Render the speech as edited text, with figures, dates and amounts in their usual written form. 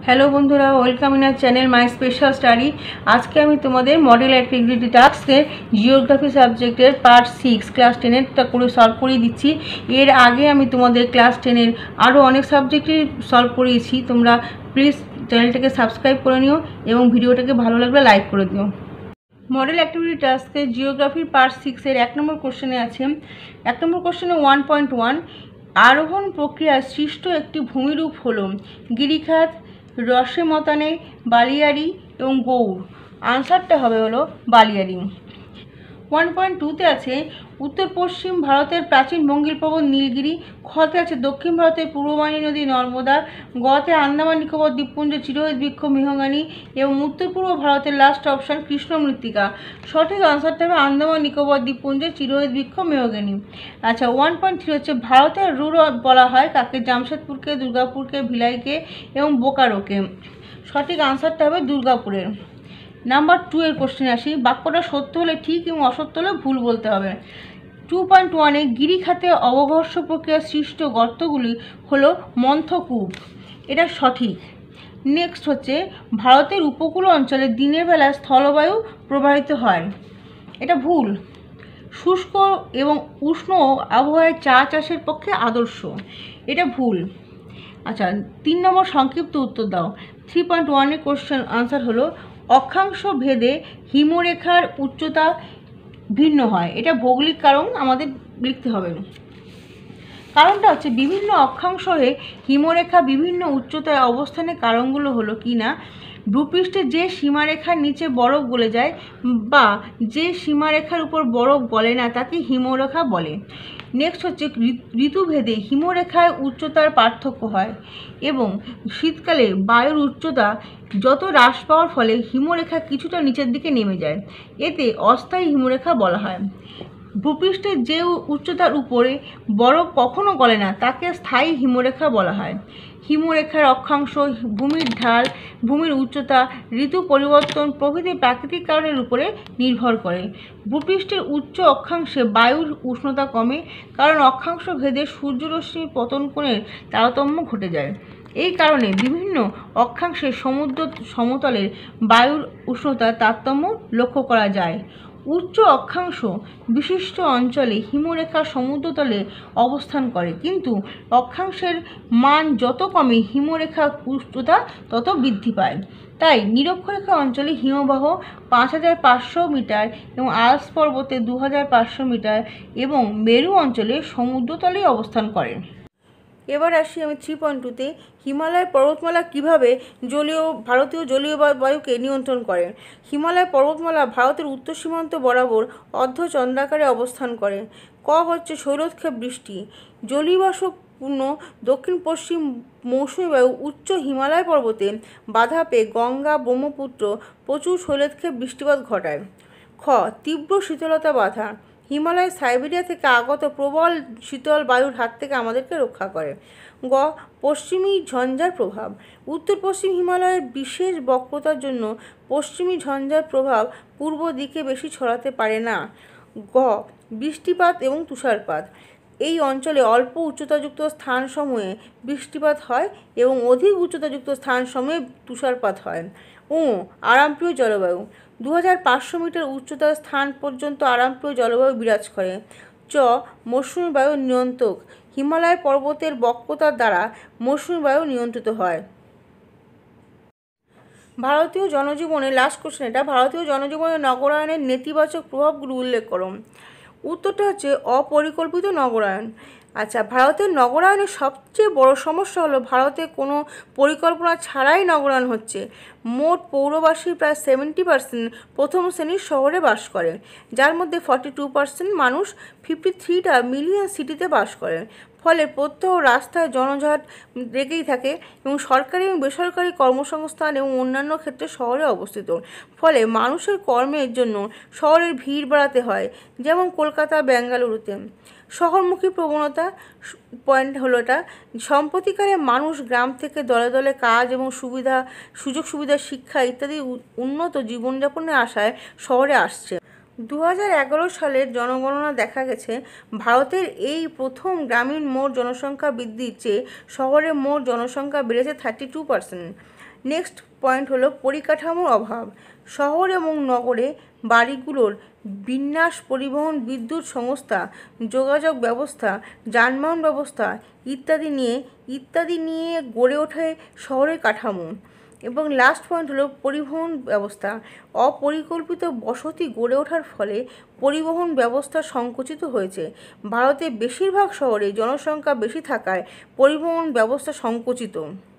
Hello বন্ধুরা, welcome in our channel my special study. আজকে আমি তোমাদের মডেল অ্যাক্টিভিটি টাস্কের জিওগ্রাফি সাবজেক্টের পার্ট 6 ক্লাস 10-এরটা করে সলভ করিয়ে দিচ্ছি। এর আগে আমি তোমাদের ক্লাস 10-এর আরও অনেক সাবজেক্টই সলভ করিয়েছি। তোমরা প্লিজ চ্যানেলটাকে সাবস্ক্রাইব করে নিও এবং ভিডিওটাকে ভালো লাগলে লাইক করে দিও। মডেল অ্যাক্টিভিটি টাস্কে জিওগ্রাফির পার্ট 6-এর 1 নম্বর কোশ্চেনে আছে। 1 নম্বর কোশ্চেনে 1.1 আরোহণ প্রক্রিয়ায় সৃষ্ট একটি ভূমিরূপ হল গিরিখাত, রসেমতানে, বালিয়াড়ি এবং গৌড়। আনসারটা হবে হলো বালিয়াড়ি। 1.2-তে আছে উত্তর পশ্চিম ভারতের প্রাচীন মঙ্গিল পর্বত নীলগিরি। খতে আছে দক্ষিণ ভারতের পূর্ববাহিনী নদী নর্মদা। গতে আন্দামান নিকোবর দ্বীপপুঞ্জ চিরহরিৎ বৃক্ষ মেহগনি এবং উত্তর পূর্ব ভারতের লাস্ট অপশান কৃষ্ণ মৃত্তিকা। সঠিক আনসারটা হবে আন্দামান নিকোবর দ্বীপপুঞ্জের চিরহরিৎ বৃক্ষ মেহগনি। আচ্ছা, 1.3 হচ্ছে ভারতের রুর বলা হয় কাকে? জামশেদপুরকে, দুর্গাপুরকে, ভিলাইকে এবং বোকারোকে। সঠিক আনসারটা হবে দুর্গাপুরের। নাম্বার 2 এর কোশ্চেনে আসি। বাক্যটা সত্য হলে ঠিক এবং অসত্য হলে ভুল বলতে হবে। 2.1-এ গিরিখাতে অবঘর্ষ প্রক্রিয়া সৃষ্ট গর্তগুলি হলো মন্থকূপ। এটা সঠিক। নেক্সট হচ্ছে ভারতের উপকূল অঞ্চলে দিনের বেলা স্থলবায়ু প্রবাহিত হয়। এটা ভুল। শুষ্ক এবং উষ্ণ আবহাওয়ায় চা চাষের পক্ষে আদর্শ। এটা ভুল। আচ্ছা, 3 নম্বর সংক্ষিপ্ত উত্তর দাও। 3.1-এর কোশ্চেন আনসার হলো অক্ষাংশ ভেদে হিমরেখার উচ্চতা ভিন্ন হয়। এটা ভৌগোলিক কারণ আমাদের লিখতে হবে। কারণটা হচ্ছে বিভিন্ন অক্ষাংশে হিমরেখা বিভিন্ন উচ্চতায় অবস্থানের কারণগুলো হলো কি না, ভূপৃষ্ঠে যে সীমারেখার নিচে বরফ গলে যায় বা যে সীমারেখার উপর বরফ গলে না তাকে হিমরেখা বলে। নেক্সট হচ্ছে ঋতুভেদে হিমরেখায় উচ্চতার পার্থক্য হয় এবং শীতকালে বায়ুর উচ্চতা যত হ্রাস পাওয়ার ফলে হিমরেখা কিছুটা নিচের দিকে নেমে যায়, এতে অস্থায়ী হিমরেখা বলা হয়। ভূপৃষ্ঠের যে উচ্চতার উপরে বরফ কখনো গলে না তাকে স্থায়ী হিমরেখা বলা হয়। হিমরেখার অক্ষাংশ, ভূমির ঢাল, ভূমির উচ্চতা, ঋতু পরিবর্তন প্রভৃতি প্রাকৃতিক কারণের উপরে নির্ভর করে। ভূপৃষ্ঠের উচ্চ অক্ষাংশে বায়ুর উষ্ণতা কমে কারণ অক্ষাংশ ভেদে সূর্যরশ্মির পতন কোণের তারতম্য ঘটে যায়। এই কারণে বিভিন্ন অক্ষাংশের সমুদ্র সমতলের বায়ুর উষ্ণতার তারতম্য লক্ষ্য করা যায়। উচ্চ অক্ষাংশ বিশিষ্ট অঞ্চলে হিমরেখা সমুদ্রতলে অবস্থান করে, কিন্তু অক্ষাংশের মান যত কমে হিমরেখার উচ্চতা তত বৃদ্ধি পায়। তাই নিরক্ষরেখা অঞ্চলে হিমবাহ 5500 মিটার এবং আল্পস পর্বতে 2500 মিটার এবং মেরু অঞ্চলে সমুদ্রতলে অবস্থান করে। এবার আসি আমি 3.2-তে। হিমালয় পর্বতমালা কিভাবে ভারতীয় জলীয় বায়ুকে নিয়ন্ত্রণ করে? হিমালয় পর্বতমালা ভারতের উত্তর সীমান্ত বরাবর অর্ধচন্দ্রাকারে অবস্থান করে। ক হচ্ছে শৈলক্ষেপ বৃষ্টি। জলীয়বাষ্পপূর্ণ দক্ষিণ পশ্চিম মৌসুমী বায়ু উচ্চ হিমালয় পর্বতে বাধা পেয়ে গঙ্গা ব্রহ্মপুত্র প্রচুর শৈলক্ষেপ বৃষ্টিপাত ঘটায়। খ তীব্র শীতলতা বাধা। হিমালয় সাইবেরিয়া থেকে আগত প্রবল শীতল বায়ুর হাত থেকে আমাদেরকে রক্ষা করে। গ পশ্চিমী ঝঞ্ঝার প্রভাব। উত্তর পশ্চিম হিমালয়ের বিশেষ বক্রতার জন্য পশ্চিমী ঝঞ্ঝার প্রভাব পূর্ব দিকে বেশি ছড়াতে পারে না। গ বৃষ্টিপাত এবং তুষারপাত। এই অঞ্চলে অল্প উচ্চতাযুক্ত স্থানসমূহে বৃষ্টিপাত হয় এবং অধিক উচ্চতাযুক্ত স্থানসমূহে তুষারপাত হয়। ও আরামপ্রিয় জলবায়ু। 2500 মিটার উচ্চতার স্থান পর্যন্ত আরামপ্রিয় জলবায়ু বিরাজ করে। চ মৌসুমী বায়ু নিয়ন্ত্রক। হিমালয় পর্বতের বক্রতার দ্বারা মৌসুমী বায়ু নিয়ন্ত্রিত হয়। ভারতীয় জনজীবনে লাস্ট কোশ্চেন এটা। ভারতীয় জনজীবনে নগরায়নের নেতিবাচক প্রভাবগুলো উল্লেখ করো। উত্তরটা হচ্ছে অপরিকল্পিত নগরায়ন। আচ্ছা, ভারতের নগরায়নের সবচেয়ে বড় সমস্যা হলো ভারতে কোনো পরিকল্পনা ছাড়াই নগরায়ন হচ্ছে। মোট পৌরবাসীর প্রায় 70% প্রথম শ্রেণীর শহরে বাস করে, যার মধ্যে 42% মানুষ 53টা মিলিয়ন সিটিতে বাস করে। ফলে প্রত্যহ রাস্তায় জনজট লেগেই থাকে এবং সরকারি এবং বেসরকারি কর্মসংস্থান এবং অন্যান্য ক্ষেত্রে শহরে অবস্থিত। ফলে মানুষের কর্মের জন্য শহরের ভিড় বাড়াতে হয়, যেমন কলকাতা, বেঙ্গালুরুতে। শহরমুখী প্রবণতা পয়েন্ট হলো এটা। সম্প্রতিকালে মানুষ গ্রাম থেকে দলে দলে কাজ এবং সুযোগ সুবিধা, শিক্ষা ইত্যাদি উন্নত জীবনযাপনের আশায় শহরে আসছে। 2011 সালের জনগণনা দেখা গেছে ভারতের এই প্রথম গ্রামীণ মোট জনসংখ্যা বৃদ্ধির চেয়ে শহরে মোট জনসংখ্যা বেড়েছে 32%। নেক্সট পয়েন্ট হলো পরিকাঠামোর অভাব। শহর এবং নগরে বাড়িগুলোর বিন্যাস, পরিবহন, বিদ্যুৎ সংস্থা, যোগাযোগ ব্যবস্থা, যানবাহন ব্যবস্থা ইত্যাদি নিয়ে গড়ে ওঠে শহরের কাঠামো। এবং লাস্ট পয়েন্ট হলো পরিবহন ব্যবস্থা। অপরিকল্পিত বসতি গড়ে ওঠার ফলে পরিবহন ব্যবস্থা সংকুচিত হয়েছে। ভারতের বেশিরভাগ শহরে জনসংখ্যা বেশি থাকায় পরিবহন ব্যবস্থা সংকুচিত।